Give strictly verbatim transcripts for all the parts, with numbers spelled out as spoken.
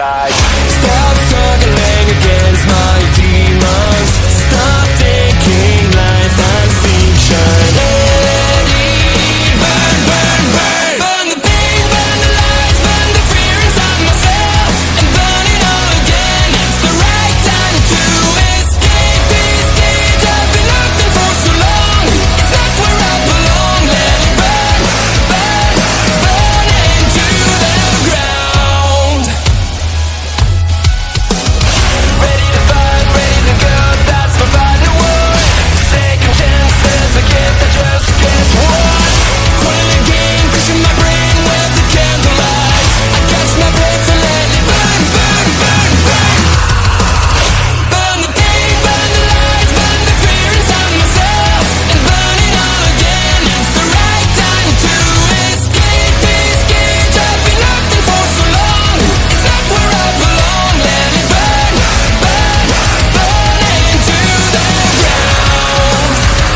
inside. Stop struggling against my demons. Stop thinking life has fiction. Let it burn, burn, burn. Burn the pain, burn the lies, burn the fear inside myself, and burn it all again. It's the right time to escape this cage I've been locked in for so long. It's not where I belong. Let it burn, burn, burn into the ground. Ready to fight, ready to go, that's my final word. Second chances, a gift I just can't watch. Pulling a game, pushing my brain with the candlelight. I catch my breath and let it burn, burn, burn, burn. Burn the pain, burn the lies, burn the fear inside myself, and burn it all again. It's the right time to escape this cage I've been locked in for so long. It's not where I belong. Let it burn, burn, burn into the ground.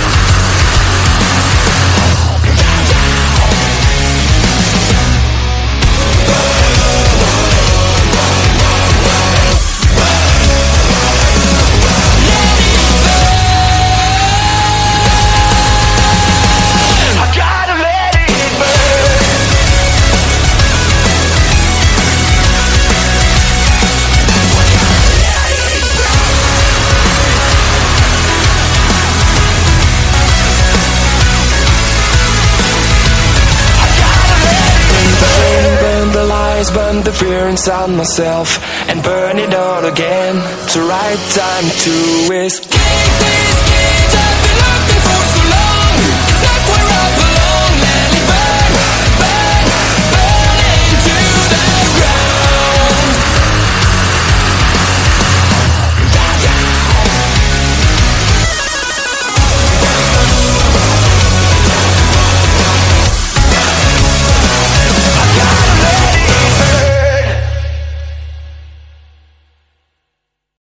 I gotta let it burn. Burn the lies, burn the fear inside myself, and burn it all again. It's the right time to escape.